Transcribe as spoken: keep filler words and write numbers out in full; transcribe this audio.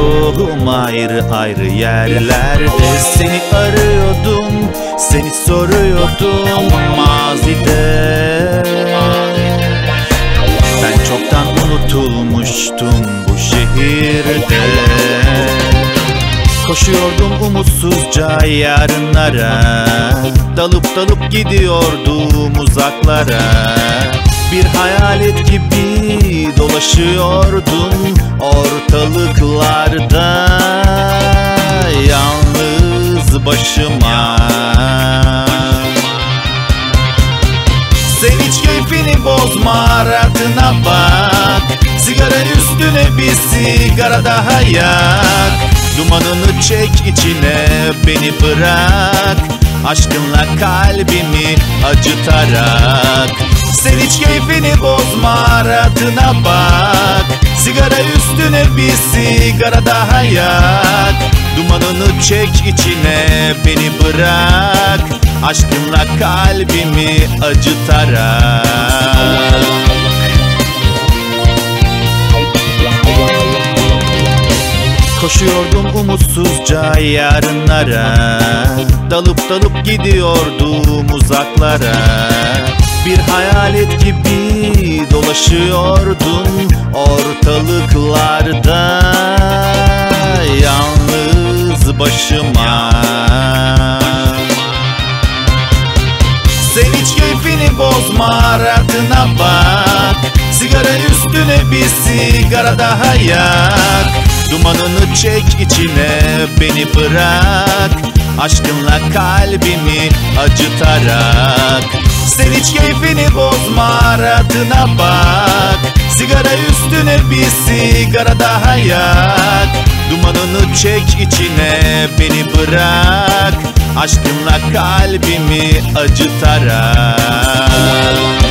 ruhum ayrı ayrı yerlerde. Seni arıyordum, seni soruyordum mazide. Ben çoktan unutulmuştum bu şehirde. Koşuyordum umutsuzca yarınlara, dalıp dalıp gidiyordum uzaklara. Bir hayalet gibi dolaşıyordum ortalıklarda, yalnız başıma. Sen hiç keyfini bozma, rahatına bak. Sigara üstüne bir sigara daha yak. Dumanını çek içine, beni bırak. Aşkınla kalbimi acıtarak. Sen hiç keyfini bozma, rahatına bak. Sigara üstüne bir sigara daha yak. Dumanını çek içine, beni bırak. Aşkınla kalbimi acıtarak. Koşuyordum umutsuzca yarınlara, dalıp dalıp gidiyordum uzaklara. Bir hayalet gibi dolaşıyordum ortalıklarda, yalnız başıma. Sen hiç keyfini bozma, rahatına bak. Sigara üstüne bir sigara daha yak. Dumanını çek içine, beni bırak. Aşkınla kalbimi acıtarak. Sen hiç keyfini bozma, rahatına bak. Sigara üstüne bir sigara daha yak. Dumanını çek içine, beni bırak. Aşkınla kalbimi acıtarak.